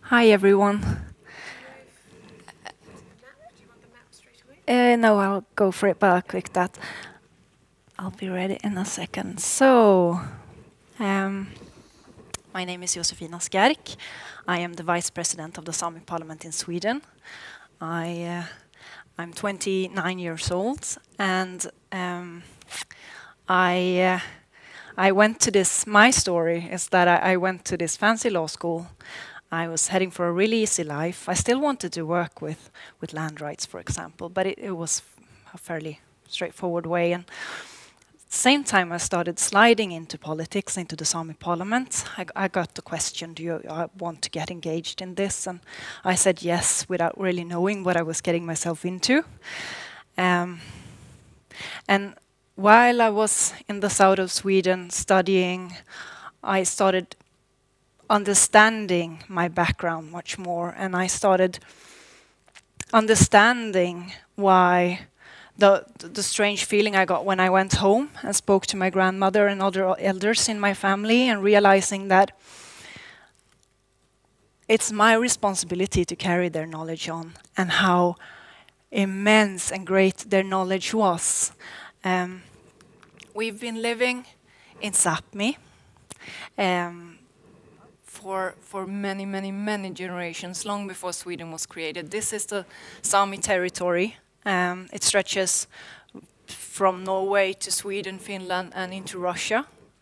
Hi everyone. No, I'll go for it, but I'll click that. I'll be ready in a second. So, um, my name is Josefine Skerk. I am the Vice President of the Sami Parliament in Sweden. I'm 29 years old, and I went to this. My story is that I went to this fancy law school. I was heading for a really easy life. I still wanted to work with land rights, for example, but it was a fairly straightforward way. And at the same time, I started sliding into politics, into the Sami parliament. I got the question, do you want to get engaged in this? And I said yes, without really knowing what I was getting myself into. And while I was in the south of Sweden studying, I started understanding my background much more, and I started understanding why the strange feeling I got when I went home and spoke to my grandmother and other elders in my family, and realizing that it's my responsibility to carry their knowledge on, and how immense and great their knowledge was. We've been living in Sápmi for many generations, long before Sweden was created. This is the Sami territory. It stretches from Norway to Sweden, Finland, and into Russia.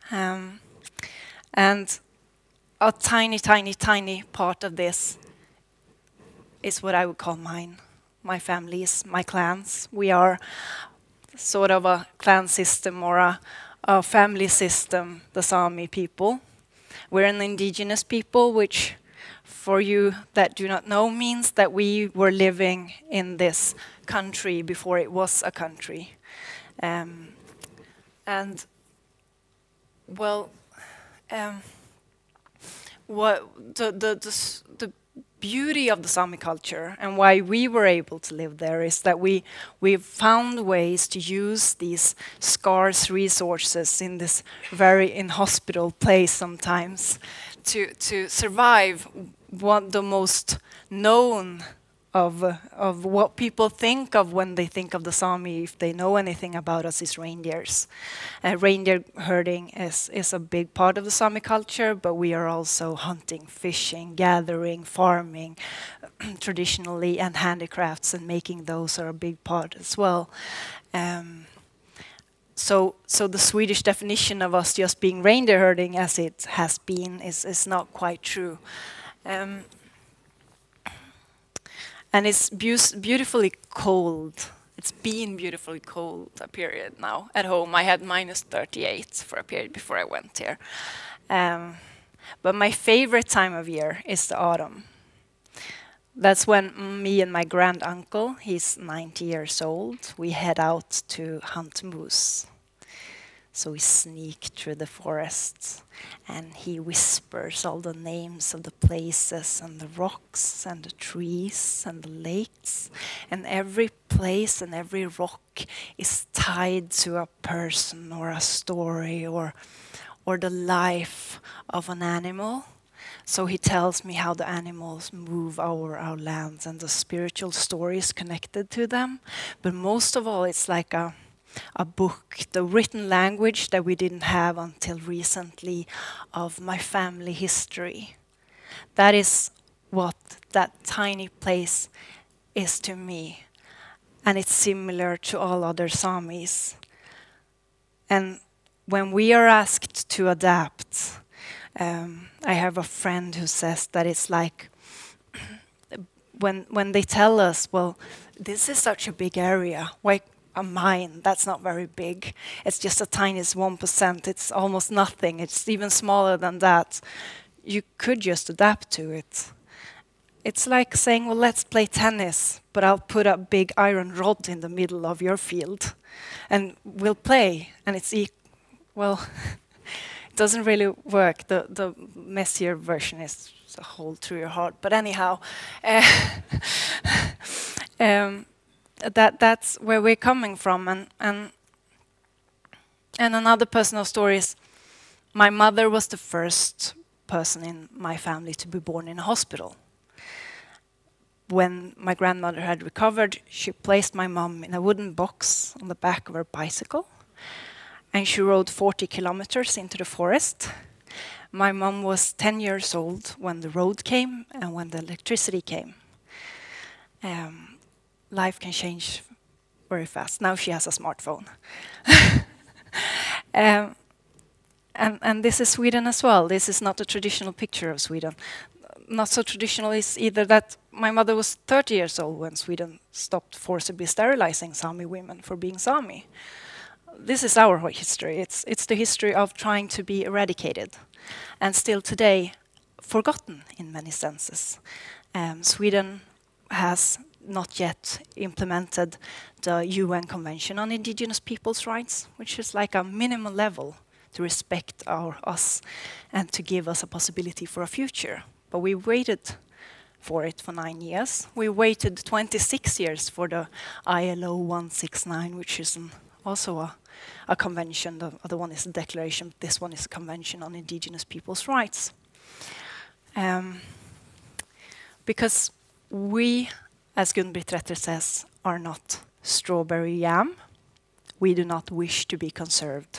And a tiny part of this is what I would call mine. My families, my clans. We are sort of a clan system, or a family system, the Sami people. We're an indigenous people, which for you that do not know means that we were living in this country before it was a country. What the beauty of the Sami culture, and why we were able to live there, is that we've found ways to use these scarce resources in this very inhospitable place sometimes to survive. What the most known of what people think of when they think of the Sami, if they know anything about us, is reindeers. Reindeer herding is a big part of the Sami culture, but we are also hunting, fishing, gathering, farming traditionally, and handicrafts, and making those are a big part as well. So the Swedish definition of us just being reindeer herding, as it has been, is not quite true. And it's beautifully cold. It's been beautifully cold a period now. At home, I had -38 for a period before I went here. But my favorite time of year is the autumn. That's when me and my granduncle, he's 90 years old, we head out to hunt moose. So we sneak through the forests, and he whispers all the names of the places and the rocks and the trees and the lakes. And every place and every rock is tied to a person or a story or the life of an animal. So he tells me how the animals move over our lands and the spiritual stories connected to them. But most of all, it's like a book, the written language that we didn't have until recently, of my family history. That is what that tiny place is to me. And it's similar to all other Samis. And when we are asked to adapt, I have a friend who says that it's like when they tell us, well, this is such a big area, why a mine, that's not very big. It's just a tiny 1%. It's almost nothing. It's even smaller than that. You could just adapt to it. It's like saying, well, let's play tennis, but I'll put a big iron rod in the middle of your field, and we'll play. And it's well, it doesn't really work. The messier version is a hole through your heart. But anyhow. That's where we're coming from, and another personal story is my mother was the first person in my family to be born in a hospital. when my grandmother had recovered, she placed my mom in a wooden box on the back of her bicycle, and she rode 40 kilometers into the forest. My mom was 10 years old when the road came and when the electricity came. Life can change very fast. Now she has a smartphone. And this is Sweden as well. This is not a traditional picture of Sweden. Not so traditional is either that my mother was 30 years old when Sweden stopped forcibly sterilizing Sami women for being Sami. This is our history. It's the history of trying to be eradicated, and still today forgotten in many senses. Sweden has not yet implemented the UN Convention on Indigenous Peoples' Rights, which is like a minimum level to respect us and to give us a possibility for a future. But we waited for it for 9 years. We waited 26 years for the ILO 169, which is also a convention. The other one is a declaration. This one is a convention on indigenous people's rights. Because we, as Gun-Britt Retter says, are not strawberry yam. We do not wish to be conserved.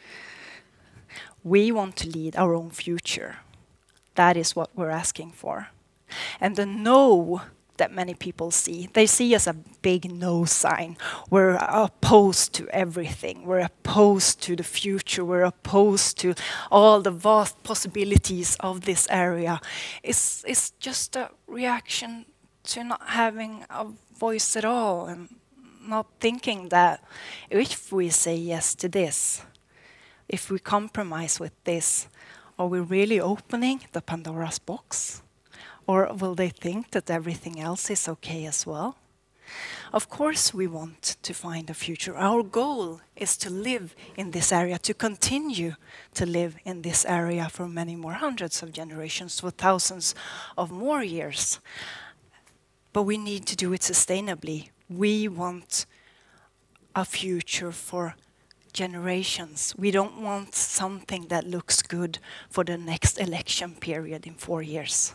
We want to lead our own future. That is what we're asking for. And the no that many people see, they see as a big no sign. We're opposed to everything. We're opposed to the future. We're opposed to all the vast possibilities of this area. It's just a reaction to not having a voice at all and not thinking that if we say yes to this, if we compromise with this, are we really opening the Pandora's box? Or will they think that everything else is okay as well? Of course we want to find a future. Our goal is to live in this area, to continue to live in this area for many more hundreds of generations, for thousands of more years. But we need to do it sustainably. We want a future for generations. We don't want something that looks good for the next election period in 4 years.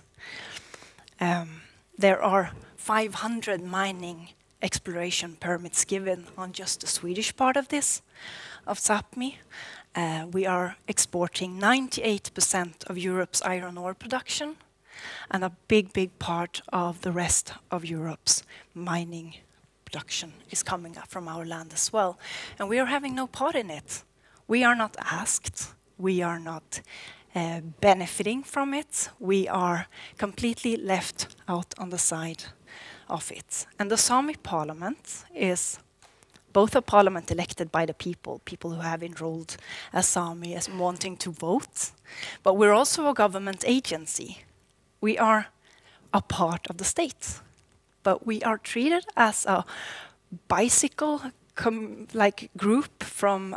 There are 500 mining exploration permits given on just the Swedish part of this, of Sápmi. We are exporting 98% of Europe's iron ore production, and a big part of the rest of Europe's mining production is coming up from our land as well. And we are having no part in it. We are not asked. We are not benefiting from it. We are completely left out on the side of it. And the Sami parliament is both a parliament elected by the people who have enrolled as Sami as wanting to vote, but we're also a government agency. We are a part of the state, but we are treated as a bicycle like group from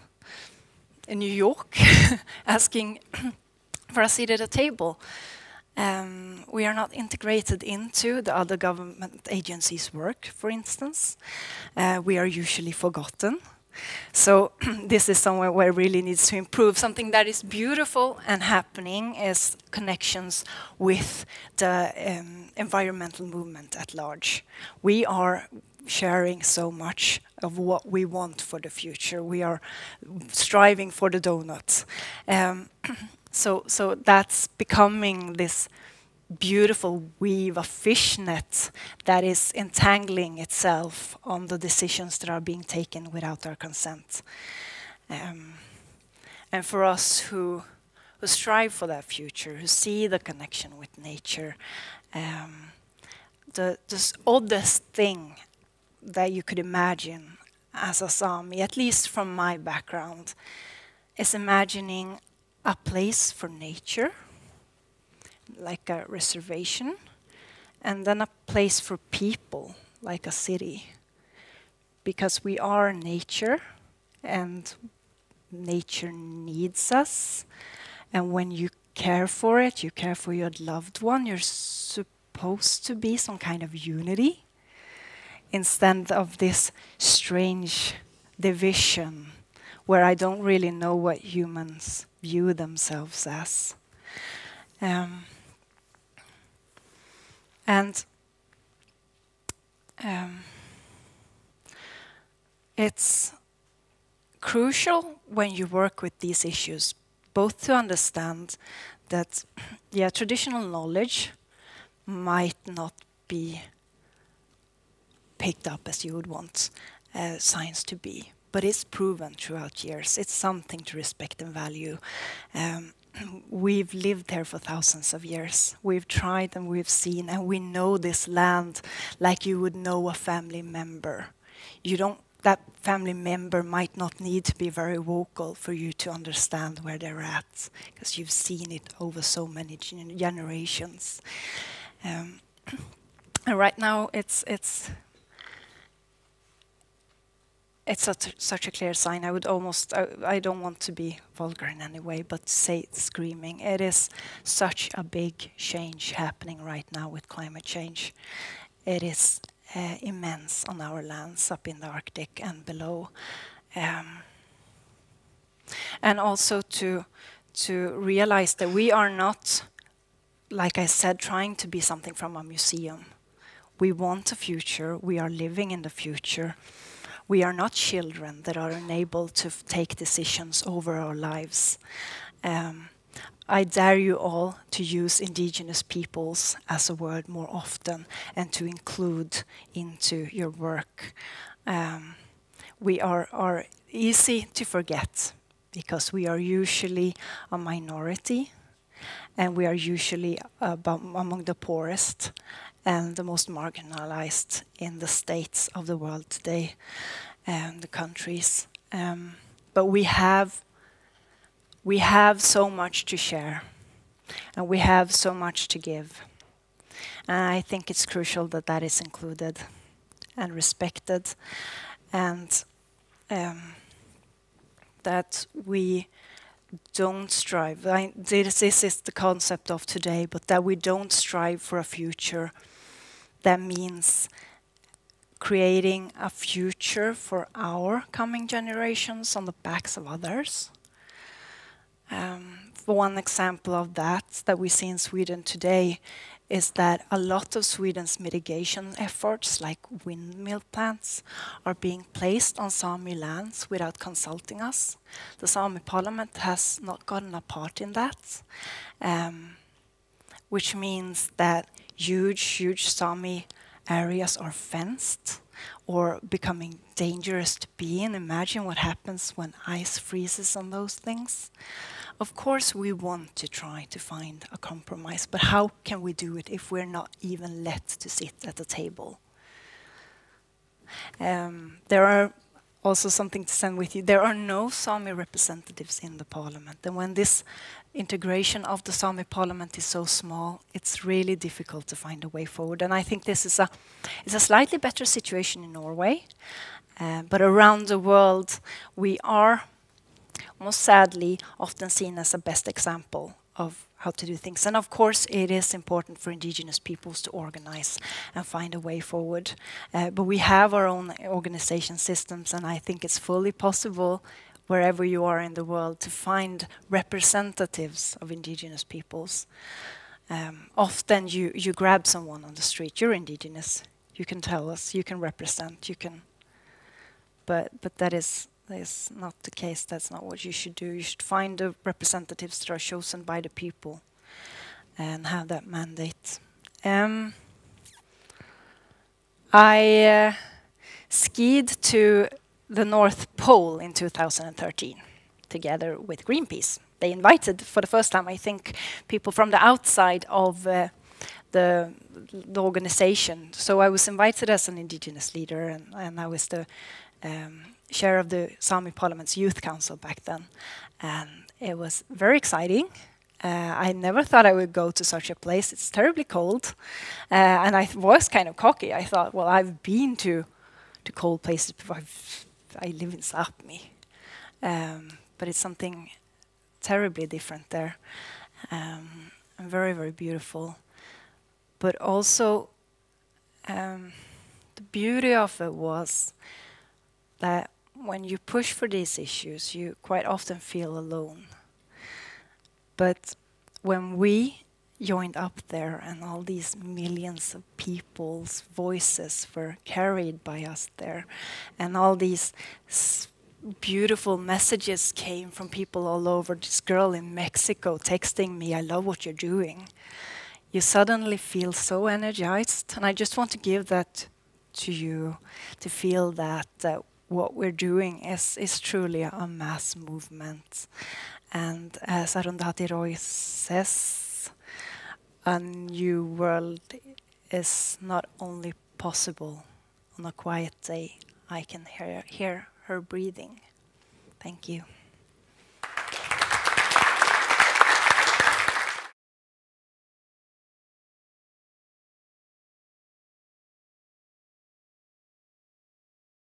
in New York asking for a seat at a table. We are not integrated into the other government agencies' work, for instance. We are usually forgotten. So this is somewhere where it really needs to improve. Something that is beautiful and happening is connections with the environmental movement at large. We are sharing so much of what we want for the future. We are striving for the donuts. So that's becoming this beautiful weave of fishnet that is entangling itself on the decisions that are being taken without our consent. And for us who strive for that future, who see the connection with nature, the oddest thing that you could imagine as a Sami, at least from my background, is imagining a place for nature, like a reservation, and then a place for people, like a city. Because we are nature, and nature needs us. And when you care for it, you care for your loved one, you're supposed to be some kind of unity, instead of this strange division where I don't really know what humans view themselves as. And It's crucial when you work with these issues, both to understand that, yeah, traditional knowledge might not be picked up as you would want science to be, but it's proven throughout years. It's something to respect and value. We've lived there for thousands of years. We've tried and we've seen, and we know this land like you would know a family member. That family member might not need to be very vocal for you to understand where they're at, because you've seen it over so many generations. And right now, it's such a clear sign. I don't want to be vulgar in any way, but say it's screaming. It is such a big change happening right now with climate change. It is immense on our lands up in the Arctic and below. And also to realize that we are not, like I said, trying to be something from a museum. We want a future. We are living in the future. We are not children that are unable to take decisions over our lives. I dare you all to use indigenous peoples as a word more often and to include into your work. We are easy to forget because we are usually a minority and we are usually among the poorest and the most marginalized in the states of the world today and the countries. But we have so much to share and we have so much to give. And I think it's crucial that that is included and respected, and that we don't strive. This is the concept of today, but that we don't strive for a future that means creating a future for our coming generations on the backs of others. For one example of that we see in Sweden today is that a lot of Sweden's mitigation efforts, like windmill plants, are being placed on Sami lands without consulting us. The Sami parliament has not gotten a part in that, which means that huge Sami areas are fenced or becoming dangerous to be in. Imagine what happens when ice freezes on those things. Of course, we want to try to find a compromise, but how can we do it if we're not even let to sit at the table? There are also something to send with you. There are no Sami representatives in the parliament, and when this integration of the Sami parliament is so small, it's really difficult to find a way forward. And I think this is a slightly better situation in Norway, but around the world, we are most sadly often seen as a best example of how to do things. And of course, it is important for indigenous peoples to organize and find a way forward. But we have our own organization systems, and I think it's fully possible wherever you are in the world to find representatives of indigenous peoples. Often you grab someone on the street, you're indigenous, you can tell us, you can represent, you can, but that is not the case. That's not what you should do. You should find the representatives that are chosen by the people and have that mandate. I skied to the North Pole in 2013 together with Greenpeace. They invited, for the first time, I think, people from the outside of the organization. So I was invited as an indigenous leader, and I was the chair of the Sami Parliament's Youth Council back then. And it was very exciting. I never thought I would go to such a place. It's terribly cold. And I was kind of cocky. I thought, well, I've been to cold places before. I live in Sápmi. But it's something terribly different there. And very, very beautiful. But also, the beauty of it was that when you push for these issues, you quite often feel alone. But when we joined up there, and all these millions of people's voices were carried by us there, and all these beautiful messages came from people all over. This girl in Mexico texting me, "I love what you're doing." You suddenly feel so energized, and I just want to give that to you, to feel that what we're doing is truly a mass movement. And as Arundhati Roy says, a new world is not only possible on a quiet day. I can hear her breathing. Thank you.